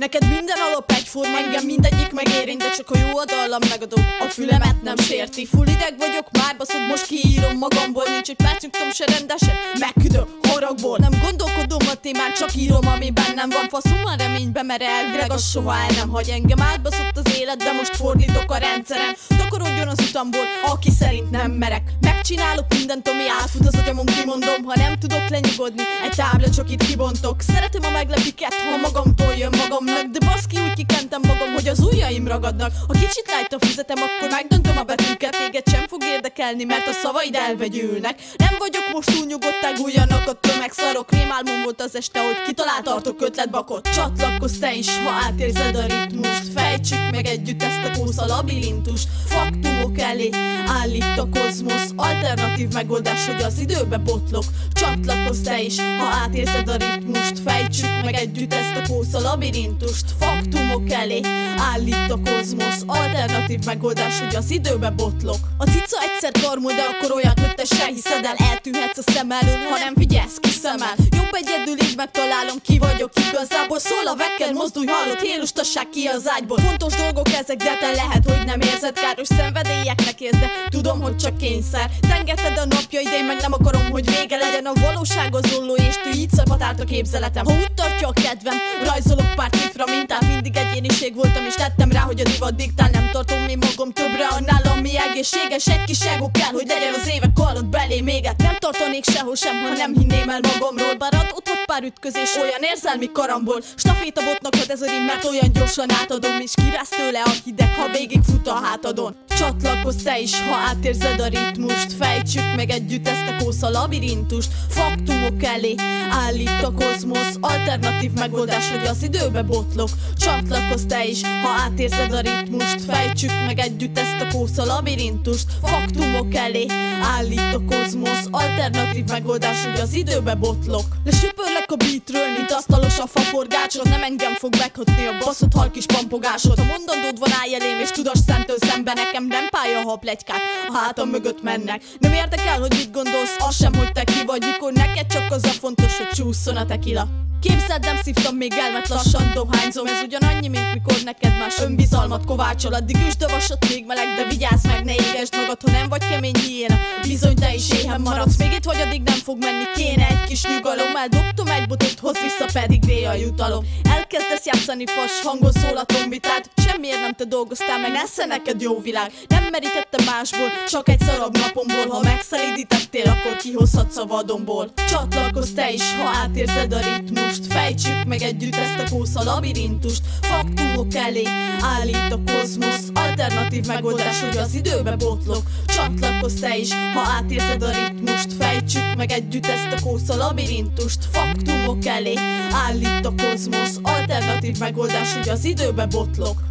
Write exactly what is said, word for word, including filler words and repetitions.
Neked minden alap egyforma, engem mindegyik megérint, de csak a jó a dallam megadom, a fülemet nem sérti. Full ideg vagyok, már baszod, most kiírom magamból. Nincs egy perc nyugtom se rendesen, megküdöm haragból. Nem gondolkodom a témán, csak írom, ami bennem van. Faszom a reménybe, mert elvileg az soha el nem hagy engem. Átbaszott az élet, de most fordítok a rendszeren. Takarodjon az utamból, aki szerint nem merek. Megcsinálok mindent, ami átfut az agyamon, kimondom. Ha nem tudok lenyugodni, egy tábla csak itt kibontok. Szeretem a meglepiket, ha magamtól jön magamnak, de baszki, úgy kikentem magam, hogy az ujjaim ragadnak. Ha kicsit lájta fizetem, akkor megdöntöm a betűket. Téged sem fog érdekelni, mert a szavaid elvegyülnek. Nem vagyok most túl nyugodtál, gújjanak a tömeg, szarok. Rémálmom volt az este, hogy kitalátartok ötletbakot. Csatlakozz te is, ha átérzed a ritmust. Fejtsük meg együtt ezt a kósza labirintust. Faktumok elé állít a kozmosz, alternatív megoldás, hogy az időbe botlok. Csatlakozz te is, ha átérzed a ritmust. Fejtsük meg együtt ezt a kósza labirintust. Faktumok elé állít a kozmosz, alternatív megoldás, hogy az időbe botlok. A cica egyszer karmol, de akkor olyat, hogy te se hiszed el. Eltűnhetsz a szem elől, ha nem figyelsz, kiszemel. Jobb egyedül, így megtalálom, ki vagyok igazából. Szól a vekker, mozdulj, hallott, hélustasság ki az ágyból. Fontos dolgok ezek, de te lehet, hogy nem érzed. Káros szenvedélyeknek érz, de tudom, hogy csak kényszer. Tengeted a napjaid, én meg nem akarom, hogy vége legyen. A valóság az olló, és te így szabadált a képzeletem. Ha úgy tartja a kedvem, rajzolok pár cifra mintát. Mindig egyéniség voltam, és tettem rá, hogy a divat diktál. Nem tartom én magam többre annál, ami egészséges. Egy kis ego kell, hogy legyen az évek alatt belém éget. Nem tartanék sehol sem, ha nem hinném el magamról. Bár adódhat pár ütközés, olyan érzelmi karambol. Stafétabotnak ad ez a rim, mert olyan gyorsan átadom, és kirász tőle a hideg, ha végigfut a hátadon. Csatlakozz te is, ha átérzed a ritmust. Fejtsük meg együtt ezt a kósza labirintust. Faktumok elé állít a kozmosz, alternatív megoldás, hogy az időbe botlok. Csatlakozz te is, ha átérzed a ritmust. Fejtsük meg együtt ezt a kósza labirintust. Faktumok elé állít a kozmosz, alternatív megoldás, hogy az időbe botlok. Lesöpörlek a beatről, mint asztalos a faforgácsot. Nem engem fog meghatni a baszott halkis pampogásod. Ha mondandód van, állj elém, és tudass szemtől szembe. Nekem nem pálya, ha pletykák a hátam mögött mennek. Nem érdekel, hogy mit gondolsz, az sem, hogy te ki vagy. Mikor neked csak az a fontos, hogy csúszson a tequila. Képzeld, nem szívtam még el, mert lassan dohányzom. Ez ugyanannyi, mint mikor neked más önbizalmat kovácsol. Addig üsd a vasat még meleg, de vigyázz meg, ne égesd magad. Ha nem vagy kemény hiéna, bizony te is éhen maradsz. Még itt vagy, addig nem fog menni, kéne egy kis nyugalom. Eldobtam egy botot, hoz vissza, pedig ré a jutalom. Elkezdesz játszani fas, hangon szól a trombitát. Semmiért nem te dolgoztál meg, nesze neked jó világ. Nem merítettem másból, csak egy szarabb napomból. Ha megszelídítettél, akkor kihozhatsz a vadonból. Csatlakozz te is, ha átérzed a ritmust. Fejtsük meg együtt ezt a kósza labirintust. Faktumok elé állít a kozmosz, alternatív megoldás, hogy az időbe botlok. Csatlakozz te is, ha átérzed a ritmust. Fejtsük meg együtt ezt a kósza labirintust. Faktumok elé állít a kozmosz, alternatív megoldás, hogy az időbe botlok.